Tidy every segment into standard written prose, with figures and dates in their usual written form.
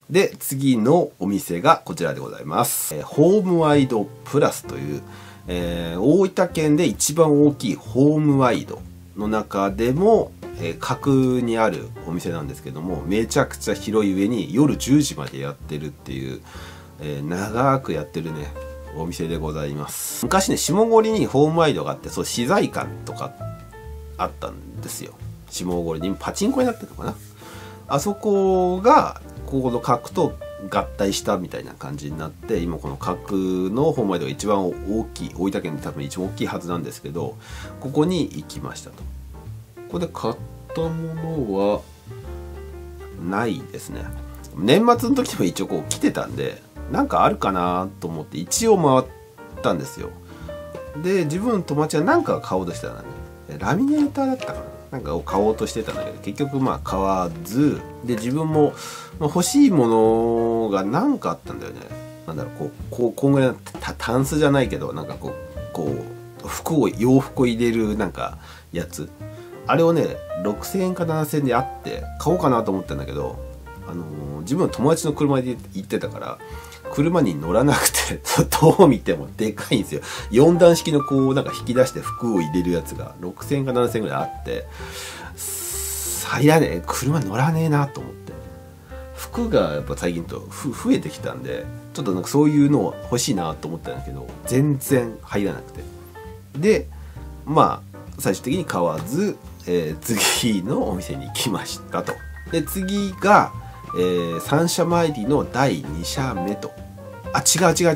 で、次のお店がこちらでございます。ホームワイドプラスという、大分県で一番大きいホームワイドの中でも、格にあるお店なんですけども、めちゃくちゃ広い上に夜10時までやってるっていう、長くやってるね、お店でございます。昔ね、下郡にホームワイドがあって、そう、資材館とかあったんですよ。下郡にパチンコになってるのかな。あそこが、ここの格と合体したみたいな感じになって、今この格のホームワイドが一番大きい、大分県で多分一番大きいはずなんですけど、ここに行きましたと。ここで買ったものはないですね。年末の時も一応こう来てたんで、なんかあるかなと思って一応回ったんですよ。で、自分の友達は何か買おうとしてたのね。ラミネーターだったかな、なんかを買おうとしてたんだけど、結局まあ買わず、で、自分も欲しいものが何かあったんだよね。なんだろう、こんぐらいのタンスじゃないけど、なんか洋服を入れるなんかやつ。あれをね、6000円か7000円であって、買おうかなと思ったんだけど、自分の友達の車で行ってたから、車に乗らなくて、どう見てもでかいんですよ。4段式のなんか引き出して服を入れるやつが6000円か7000円ぐらいあって、入らねえ、車乗らねえなと思って。服がやっぱ最近と増えてきたんで、ちょっとなんかそういうの欲しいなと思ったんだけど、全然入らなくて。で、まあ、最終的に買わず、次のお店に行きましたと。で、次が、三社参りの第2社目と。あ、違う。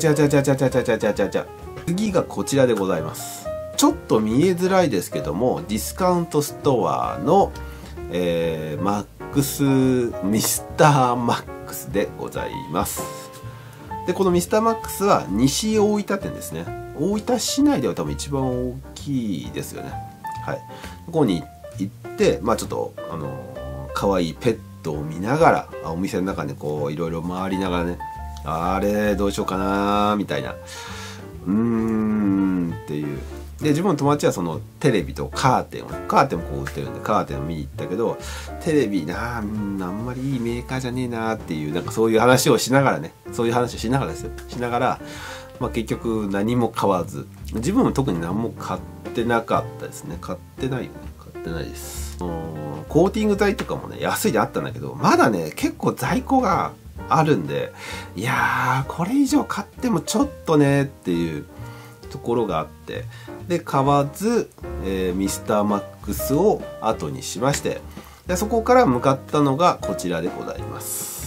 次がこちらでございます。ちょっと見えづらいですけども、ディスカウントストアの、マックス、ミスターマックスでございます。で、このミスターマックスは西大分店ですね。大分市内では多分一番大きいですよね。はい。ここに行って、まあちょっと、可愛いペットを見ながら、お店の中でこう、いろいろ回りながらね、あれ、どうしようかなみたいな。っていう。で、自分の友達はそのテレビとカーテンもこう売ってるんで、カーテンを見に行ったけど、テレビあんまりいいメーカーじゃねえなっていう、なんかそういう話をしながらね、そういう話をしながらですよ。しながら、まあ結局何も買わず、自分も特に何も買ってなかったですね。買ってないです。コーティング剤とかもね、安いであったんだけど、まだね、結構在庫があるんで、いやー、これ以上買ってもちょっとねっていうところがあって、で、買わず、ミスターマックスを後にしまして、でそこから向かったのがこちらでございます。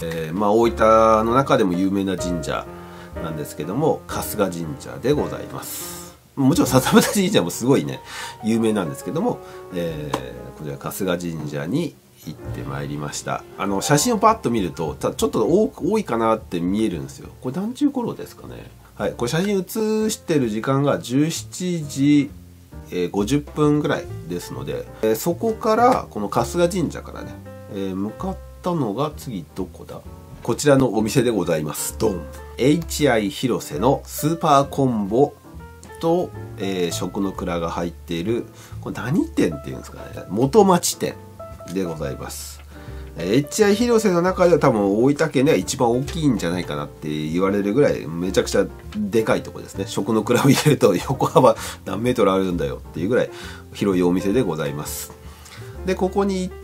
まあ、大分の中でも有名な神社なんですけども、春日神社でございます。もちろん笹牟田神社もすごいね、有名なんですけども、こちら春日神社に行ってまいりました。写真をパッと見ると、ちょっと多いかなって見えるんですよ。これ何時頃ですかね。はい、これ写真写してる時間が17時50分ぐらいですので、そこからこの春日神社からね、向かったのが次どこだ？こちらのお店でございます。ドン HI 広瀬のスーパーコンボと、食の蔵が入っている、これ何店っていうんですかね、元町店でございます。HI 広瀬の中では多分大分県では一番大きいんじゃないかなって言われるぐらいめちゃくちゃでかいとこですね。食の蔵を入れると横幅何メートルあるんだよっていうぐらい広いお店でございます。で、ここに行って、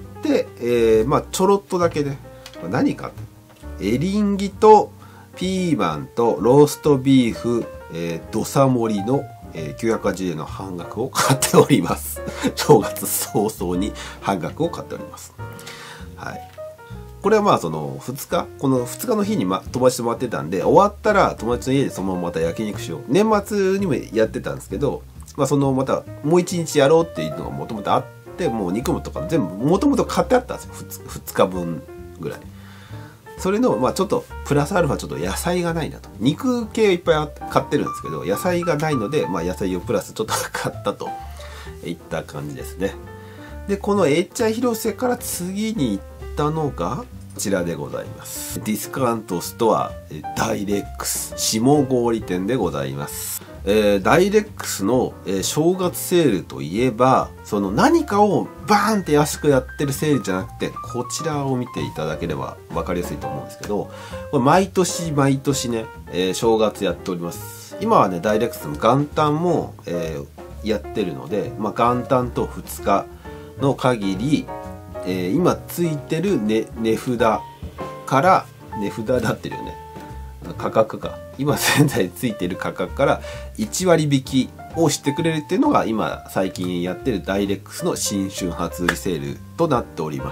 まあちょろっとだけね、何かエリンギとピーマンとローストビーフ、土佐盛りの980円の半額を買っております。正月早々に半額を買っております。はい。これはまあこの2日の日に友達と回ってたんで、終わったら友達の家でそのまままた焼肉しよう。年末にもやってたんですけど、まあまたもう1日やろうっていうのがもともとあって、もう肉もとか全部もともと買ってあったんですよ。2日分ぐらい。それの、まあちょっと、プラスアルファちょっと野菜がないなと。肉系いっぱい買ってるんですけど、野菜がないので、まあ野菜をプラスちょっと買ったといった感じですね。で、このHI 広瀬から次に行ったのが、 ちらでございます。ディスカウントストアダイレックス下郡店でございます。ダイレックスの、正月セールといえば、その何かをバーンって安くやってるセールじゃなくて、こちらを見ていただければ分かりやすいと思うんですけど、これ毎年毎年ね、正月やっております。今はね、ダイレックスの元旦も、やってるので、まあ、元旦と2日の限り、今ついてる、値札から値札だってるよね、価格か、今現在ついてる価格から1割引きをしてくれるっていうのが今最近やってるダイレックスの新春初売りセールとなっております。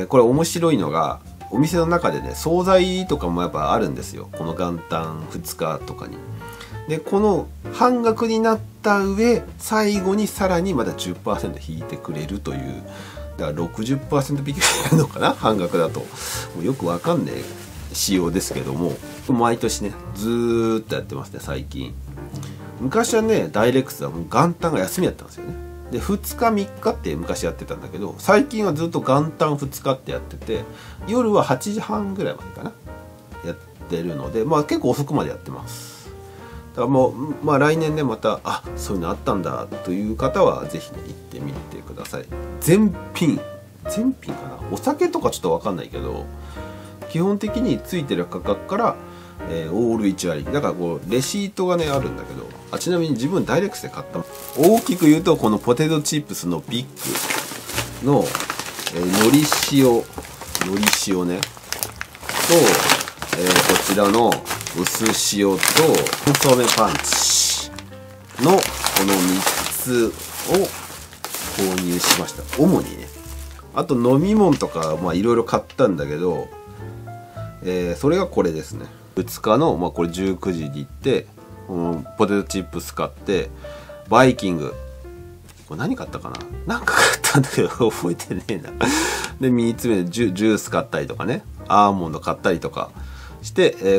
これ面白いのが、お店の中でね、惣菜とかもやっぱあるんですよ、この元旦2日とかに。でこの半額になった上、最後にさらにまた 10% 引いてくれるという、だから 60% 引きになるのかな、半額だと。もうよくわかんねえ仕様ですけども、毎年ねずーっとやってますね最近。昔はね、ダイレックスはもう元旦が休みやったんですよね。で2日3日って昔やってたんだけど、最近はずっと元旦2日ってやってて、夜は8時半ぐらいまでかなやってるので、まあ結構遅くまでやってます。だからもう、まあ来年ね、またそういうのあったんだという方はぜひね行ってみてください。全品かな、お酒とかちょっと分かんないけど、基本的についてる価格から、オール1割だから、こうレシートがねあるんだけど、ちなみに自分ダイレックスで買った、大きく言うとこのポテトチップスのビッグの、のり塩ねと、こちらの薄塩とコンソメパンチのこの3つを購入しました。主にね、あと飲み物とかいろいろ買ったんだけど、それがこれですね。2日の、これ19時に行って、ポテトチップス買って、バイキング、これ何買ったかな、なんか買ったんだけど覚えてねえな。で3つ目でジュース買ったりとかね、アーモンド買ったりとかして、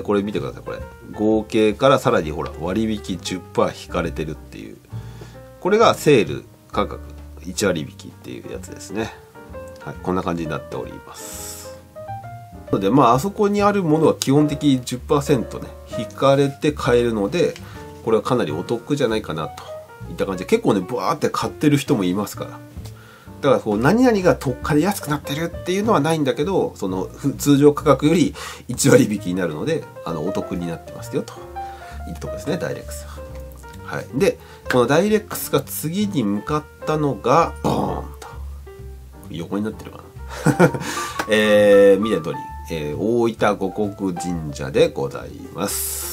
これ見てください。これ合計からさらにほら割引 10% 引かれてるっていう、これがセール価格1割引きっていうやつですね。はい、こんな感じになっております。なのであそこにあるものは基本的に 10% ね引かれて買えるので、これはかなりお得じゃないかなといった感じで、結構ねブワーって買ってる人もいますから。だからこう何々が特価で安くなってるっていうのはないんだけど、その通常価格より1割引きになるので、お得になってますよといったところですね、ダイレックスは。はい、でこのダイレックスが次に向かったのがボーンと横になってるかな見ての通り、大分五穀神社でございます。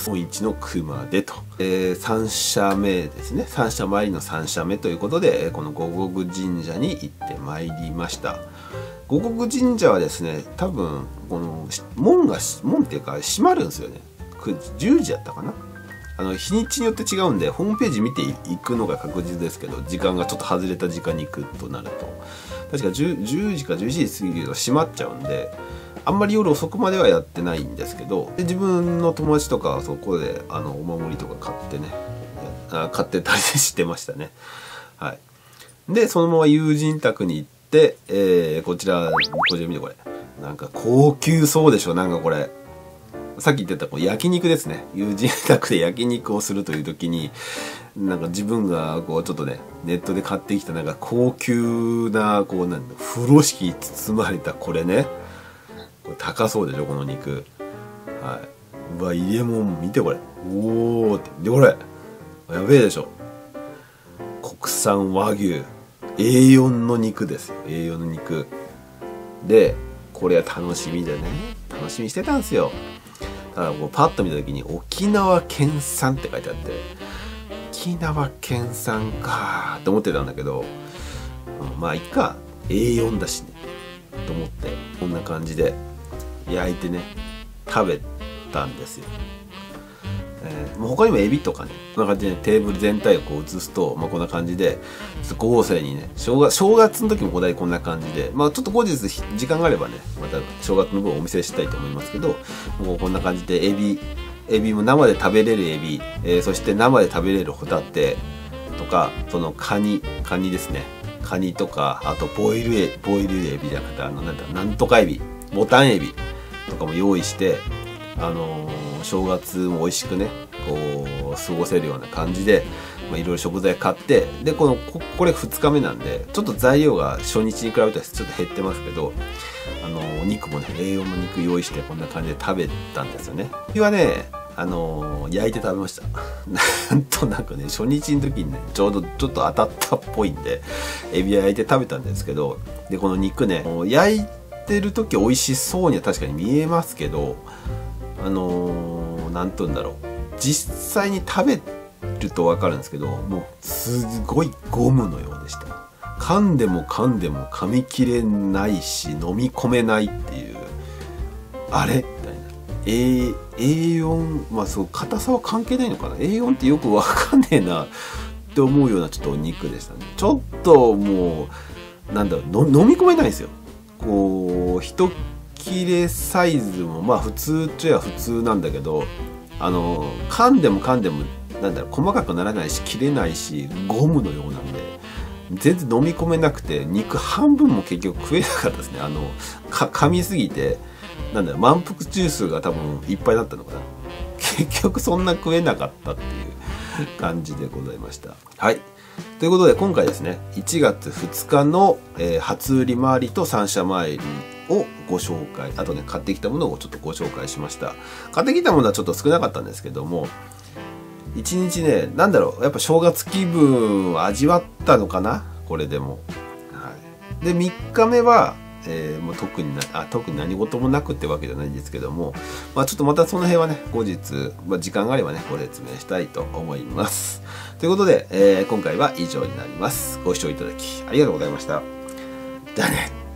日本一の熊手と、3社目ですね、3社参りの3社目ということで、この五穀神社に行ってまいりました。五穀神社はですね、多分この門っていうか閉まるんですよね。10時やったかな。日にちによって違うんで、ホームページ見ていくのが確実ですけど、時間がちょっと外れた時間に行くとなると、確か 10時か11時過ぎると閉まっちゃうんで、あんまり夜遅くまではやってないんですけど、で自分の友達とかはそこでお守りとか買ってね、買ってたりしてましたね。はい。でそのまま友人宅に行って、こちら見て、これなんか高級そうでしょ。なんかこれさっき言ってたこう焼肉ですね。友人宅で焼肉をするという時に、なんか自分がこうちょっとねネットで買ってきたなんか高級なこう風呂敷に包まれたこれね、これ高そうでしょこの肉。はい。うわ、入れ物見てこれ。おーって。でこれやべえでしょ。国産和牛 A4 の肉ですよ。A4 の肉で、これは楽しみでね、楽しみにしてたんですよ。ただこうパッと見た時に沖縄県産って書いてあって、沖縄県産かーって思ってたんだけど、まあいっか A4 だしねと思って、こんな感じで焼いてね食べたんですよ。他にもエビとかね、こんな感じで、ね、テーブル全体をこう映すと、こんな感じで豪勢にね、正月の時もお題こんな感じで、ちょっと後日時間があればね、また正月の分をお見せしたいと思いますけど、もうこんな感じでエビも生で食べれるエビ、そして生で食べれるホタテとか、そのカニですね、カニとか、あとボイルエビじゃなくてなんとかエビ、ボタンエビ、 とかも用意して、正月も美味しくねこう過ごせるような感じで、いろいろ食材買って、でこれ2日目なんでちょっと材料が初日に比べたらちょっと減ってますけど、お肉もね栄養の肉用意してこんな感じで食べたんですよね。日はね焼いて食べました。なんとなくね初日の時にねちょうどちょっと当たったっぽいんでエビは焼いて食べたんですけど、でこの肉ね焼いてる時美味しそうには確かに見えますけど、なんと言うんだろう、実際に食べると分かるんですけど、もうすごいゴムのようでした。噛んでも噛んでも噛み切れないし飲み込めないっていう、あれみたいな。A4、そう硬さは関係ないのかな。A4 ってよく分かんねえなって思うようなちょっとお肉でしたね。ちょっともうなんだろう、飲み込めないんですよ。こう一切れサイズも普通っちゃ普通なんだけど、噛んでも噛んでもなんだろう、細かくならないし切れないしゴムのようなんで全然飲み込めなくて、肉半分も結局食えなかったですね。噛みすぎてなんだろう、満腹中枢が多分いっぱいだったのかな。結局そんな食えなかったっていう感じでございました。はい、ということで今回ですね1月2日の、初売り回りと三社参りをご紹介、あとね買ってきたものをちょっとご紹介しました。買ってきたものはちょっと少なかったんですけども、一日ねなんだろう、やっぱ正月気分を味わったのかな、これでも。はい、で3日目は、もう特に何事もなくってわけじゃないんですけども、ちょっとまたその辺はね後日、時間があればねご説明したいと思います。ということで、今回は以上になります。ご視聴いただきありがとうございました。じゃあね。